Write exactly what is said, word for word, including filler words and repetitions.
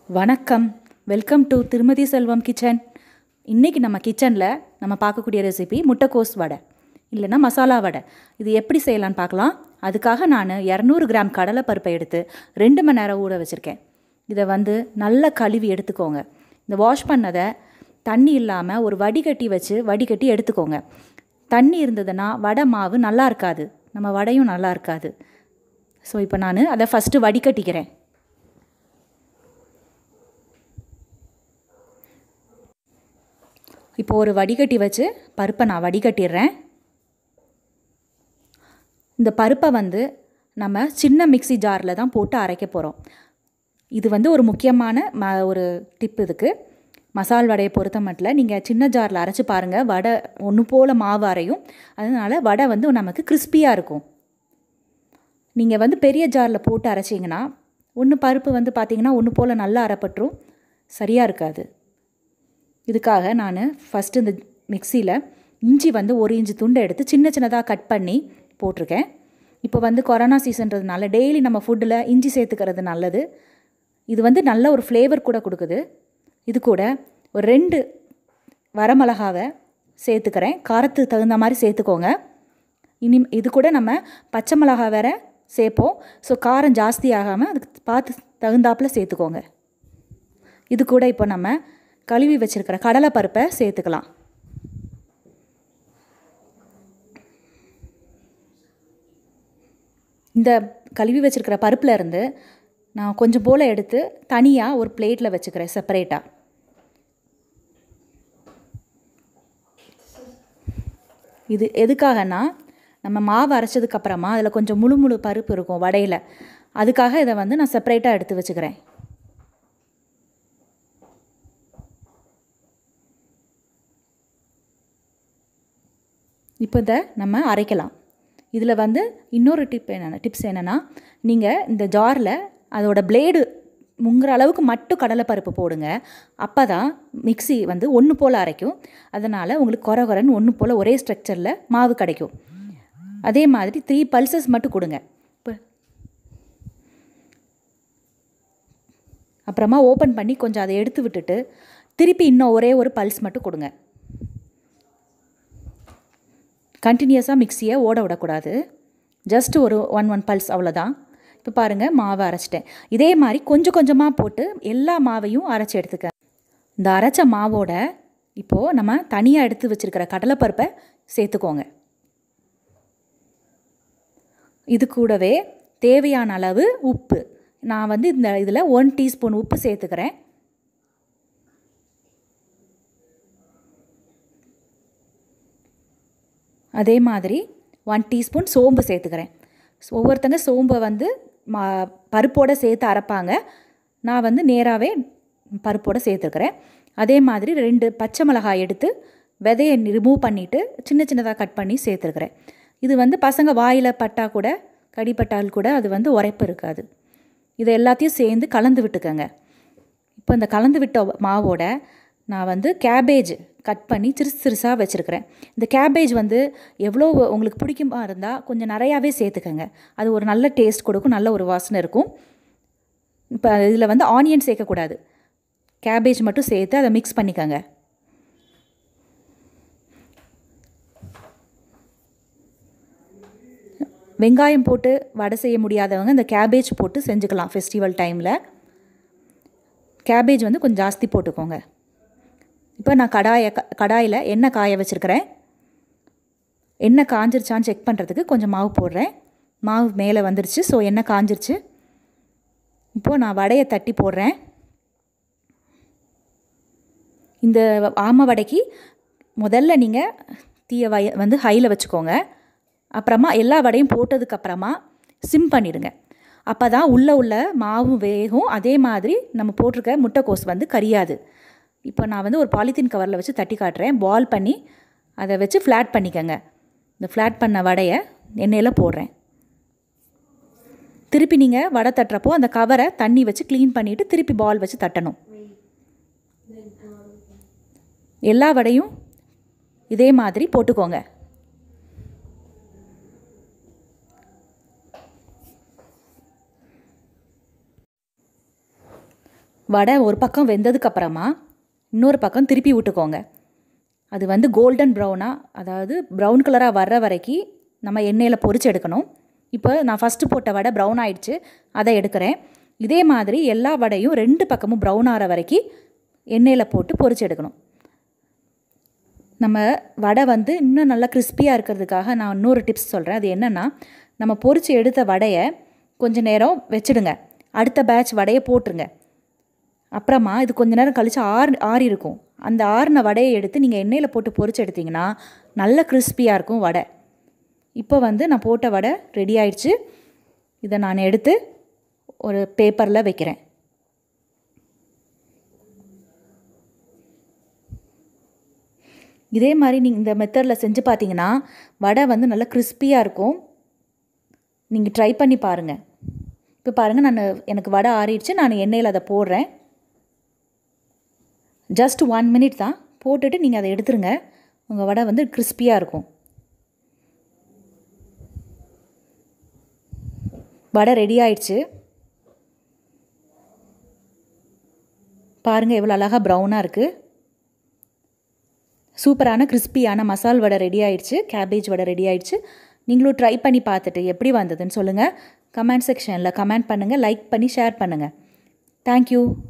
வணக்கம், welcome to திருமதி செல்வம் kitchen. இன்றைக்கி நம்ம கிச்சனில் நம்ம பார்க்கக்கூடிய ரெசிபி முட்டைக்கோஸ் வடை இல்லைன்னா மசாலா வடை. இது எப்படி செய்யலான்னு பார்க்கலாம். அதுக்காக நான் இரநூறு கிராம் கடலை பருப்பை எடுத்து ரெண்டு மணி நேரம் ஊற வச்சுருக்கேன். இதை வந்து நல்லா கழுவி எடுத்துக்கோங்க. இந்த வாஷ் பண்ணதை தண்ணி இல்லாமல் ஒரு வடிகட்டி வச்சு வடிகட்டி எடுத்துக்கோங்க. தண்ணி இருந்ததுன்னா வடை மாவு நல்லா இருக்காது, நம்ம வடையும் நல்லா இருக்காது. ஸோ இப்போ நான் அதை ஃபஸ்ட்டு வடிகட்டிக்கிறேன். இப்போ ஒரு வடிகட்டி வச்சு பருப்பை நான் வடிகட்டிடுறேன். இந்த பருப்பை வந்து நம்ம சின்ன மிக்சி ஜாரில் தான் போட்டு அரைக்க போகிறோம். இது வந்து ஒரு முக்கியமான ம ஒரு டிப். இதுக்கு மசால் வடையை பொறுத்த மட்டும் நீங்கள் சின்ன ஜாரில் அரைச்சி பாருங்கள், வடை ஒன்று போல் மாவு அரையும். அதனால் வடை வந்து நமக்கு கிறிஸ்பியாக இருக்கும். நீங்கள் வந்து பெரிய ஜாரில் போட்டு அரைச்சிங்கன்னா ஒன்று பருப்பு வந்து பார்த்திங்கன்னா ஒன்று போல் நல்லா அரைப்பட்டுரும், சரியாக இருக்காது. இதுக்காக நான் ஃபஸ்ட்டு இந்த மிக்சியில் இஞ்சி வந்து ஒரு இஞ்சி துண்டை எடுத்து சின்ன சின்னதாக கட் பண்ணி போட்டிருக்கேன். இப்போ வந்து கொரோனா சீசன்றதுனால டெய்லி நம்ம ஃபுட்டில் இஞ்சி சேர்த்துக்கிறது நல்லது. இது வந்து நல்ல ஒரு ஃப்ளேவர் கூட கொடுக்குது. இது கூட ஒரு ரெண்டு வரமிளகாவை சேர்த்துக்கிறேன். காரத்துக்கு தகுந்த மாதிரி சேர்த்துக்கோங்க. இனி இது கூட நம்ம பச்சை மிளகா வேறு சேர்ப்போம். ஸோ காரம் ஜாஸ்தி ஆகாமல் அதுக்கு பார்த்து தகுந்தாப்பில் சேர்த்துக்கோங்க. இது கூட இப்போ நம்ம கழுவி வச்சுருக்கிற கடலை பருப்பை சேர்த்துக்கலாம். இந்த கழுவி வச்சுருக்கிற பருப்பில் இருந்து நான் கொஞ்சம் போல் எடுத்து தனியாக ஒரு பிளேட்டில் வச்சுக்கிறேன் செப்பரேட்டாக. இது எதுக்காகனா நம்ம மாவு அரைச்சதுக்கப்புறமா அதில் கொஞ்சம் முழு முழு பருப்பு இருக்கும் வடையில், அதுக்காக இதை வந்து நான் செப்பரேட்டாக எடுத்து வச்சுக்கிறேன். இப்போ இதை நம்ம அரைக்கலாம். இதில் வந்து இன்னொரு டிப் என்னென்ன டிப்ஸ் என்னென்னா, நீங்கள் இந்த ஜாரில் அதோட பிளேடு முங்குற அளவுக்கு மட்டும் கடலைப்பருப்பு போடுங்க. அப்போ தான் மிக்சி வந்து ஒன்று போல் அரைக்கும். அதனால் உங்களுக்கு குறை குறைன்னு ஒன்று போல் ஒரே ஸ்ட்ரக்சரில் மாவு கிடைக்கும். அதே மாதிரி த்ரீ பல்சஸ் மட்டும் கொடுங்க. இப்போ அப்புறமா ஓப்பன் பண்ணி கொஞ்சம் அதை எடுத்து விட்டுட்டு திருப்பி இன்னும் ஒரே ஒரு பல்ஸ் மட்டும் கொடுங்க. கண்டினியூஸாக மிக்சியை ஓட விடக்கூடாது. ஜஸ்ட் ஒரு ஒன் ஒன் பல்ஸ் அவ்வளோதான். இப்போ பாருங்கள், மாவை அரைச்சிட்டேன். இதே மாதிரி கொஞ்சம் கொஞ்சமாக போட்டு எல்லா மாவையும் அரைச்சி எடுத்துக்க. இந்த அரைச்ச மாவோட இப்போது நம்ம தனியாக எடுத்து வச்சுருக்கிற கடலைப்பருப்பை சேர்த்துக்கோங்க. இது கூடவே தேவையான அளவு உப்பு, நான் வந்து இந்த இதில் ஒன் டீஸ்பூன் உப்பு சேர்த்துக்கிறேன். அதே மாதிரி ஒன் டீஸ்பூன் சோம்பு சேர்த்துக்கிறேன். ஒவ்வொருத்தங்க சோம்பை வந்து மா பருப்போடு சேர்த்து அரைப்பாங்க. நான் வந்து நேராகவே பருப்போடு சேர்த்துக்கிறேன். அதே மாதிரி ரெண்டு பச்சை மிளகாய் எடுத்து விதையை ரிமூவ் பண்ணிவிட்டு சின்ன சின்னதாக கட் பண்ணி சேர்த்துருக்கிறேன். இது வந்து பசங்க வாயில் பட்டால் கூட கடிப்பட்டால் கூட அது வந்து உரைப்பு இருக்காது. இதை எல்லாத்தையும் சேர்ந்து கலந்து விட்டுக்கோங்க. இப்போ இந்த கலந்து விட்ட மாவோட நான் வந்து கேபேஜ் கட் பண்ணி சிறுசு சிறுசாக வச்சுருக்கிறேன். இந்த கேபேஜ் வந்து எவ்வளோ உங்களுக்கு பிடிக்குமா இருந்தால் கொஞ்சம் நிறையாவே சேர்த்துக்கங்க. அது ஒரு நல்ல டேஸ்ட் கொடுக்கும், நல்ல ஒரு வாசனை இருக்கும். இப்போ இதில் வந்து ஆனியன் சேர்க்கக்கூடாது, கேபேஜ் மட்டும் சேர்த்து அதை மிக்ஸ் பண்ணிக்கோங்க. வெங்காயம் போட்டு வடை செய்ய முடியாதவங்க இந்த கேபேஜ் போட்டு செஞ்சுக்கலாம். ஃபெஸ்டிவல் டைமில் கேபேஜ் வந்து கொஞ்சம் ஜாஸ்தி போட்டுக்கோங்க. இப்போ நான் கடாயை கடாயில் எண்ணெய் காய வச்சுருக்கிறேன். எண்ணெய் காஞ்சிருச்சான்னு செக் பண்ணுறதுக்கு கொஞ்சம் மாவு போடுறேன். மாவு மேலே வந்துருச்சு, ஸோ எண்ணெய் காஞ்சிருச்சு. இப்போது நான் வடையை தட்டி போடுறேன். இந்த ஆமை வடைக்கு முதல்ல நீங்கள் தீயை வய வந்து ஹையில் வச்சுக்கோங்க. அப்புறமா எல்லா வடையும் போட்டதுக்கப்புறமா சிம் பண்ணிவிடுங்க. அப்போ தான் உள்ளே உள்ள மாவும் வேகும், அதே மாதிரி நம்ம போட்டிருக்க முட்டைக்கோஸ் வந்து கரியாது. இப்போ நான் வந்து ஒரு பாலித்தீன் கவரில் வச்சு தட்டி காட்டுறேன். பால் பண்ணி அதை வச்சு ஃப்ளாட் பண்ணிக்கோங்க. இந்த ஃப்ளாட் பண்ண வடையை எண்ணெயில் போடுறேன். திருப்பி நீங்கள் வடை தட்டுறப்போ அந்த கவரை தண்ணி வச்சு க்ளீன் பண்ணிவிட்டு திருப்பி பால் வச்சு தட்டணும். எல்லா வடையும் இதே மாதிரி போட்டுக்கோங்க. வடை ஒரு பக்கம் வெந்ததுக்கப்புறமா இன்னொரு பக்கம் திருப்பி விட்டுக்கோங்க. அது வந்து கோல்டன் ப்ரௌனாக, அதாவது ப்ரௌன் கலராக வர்ற வரைக்கும் நம்ம எண்ணெயில் பொரிச்சு எடுக்கணும். இப்போ நான் ஃபஸ்ட்டு போட்ட வடை ப்ரௌன் ஆகிடுச்சு, அதை எடுக்கிறேன். இதே மாதிரி எல்லா வடையும் ரெண்டு பக்கமும் ப்ரௌன் ஆகிற வரைக்கும் எண்ணெயில் போட்டு பொரிச்சு எடுக்கணும். நம்ம வடை வந்து இன்னும் நல்லா கிறிஸ்பியாக இருக்கிறதுக்காக நான் இன்னொரு டிப்ஸ் சொல்கிறேன். அது என்னென்னா, நம்ம பொரிச்சு எடுத்த வடையை கொஞ்சம் நேரம் வச்சுடுங்க. அடுத்த பேட்ச் வடையை போட்டுருங்க. அப்புறமா இது கொஞ்சம் நேரம் கழித்து ஆறு ஆறி இருக்கும். அந்த ஆறின வடையை எடுத்து நீங்கள் எண்ணெயில் போட்டு பொரிச்சு எடுத்திங்கன்னா நல்ல கிறிஸ்பியாக இருக்கும் வடை. இப்போ வந்து நான் போட்ட வடை ரெடி ஆயிடுச்சு. இதை நான் எடுத்து ஒரு பேப்பரில் வைக்கிறேன். இதே மாதிரி நீங்கள் இந்த மெத்தடில் செஞ்சு பார்த்தீங்கன்னா வடை வந்து நல்லா கிறிஸ்பியாக இருக்கும். நீங்கள் ட்ரை பண்ணி பாருங்கள். இப்போ பாருங்கள், நான் எனக்கு வடை ஆறிடுச்சு. நான் எண்ணெயில் அதை போடுறேன். ஜஸ்ட் ஒன் மினிட் தான், போட்டுட்டு நீங்கள் அதை எடுத்துருங்க. உங்கள் வடை வந்து கிறிஸ்பியாக இருக்கும். வடை ரெடி ஆயிடுச்சு. பாருங்கள் எவ்வளோ அழகாக ப்ரௌனாக இருக்குது. சூப்பரான கிறிஸ்பியான மசால் வடை ரெடி ஆயிடுச்சு. கேபேஜ் வடை ரெடி ஆயிடுச்சு. நீங்களும் ட்ரை பண்ணி பார்த்துட்டு எப்படி வந்ததுன்னு சொல்லுங்கள். கமெண்ட் செக்ஷனில் கமெண்ட் பண்ணுங்கள், லைக் பண்ணி ஷேர் பண்ணுங்கள். தேங்க்யூ.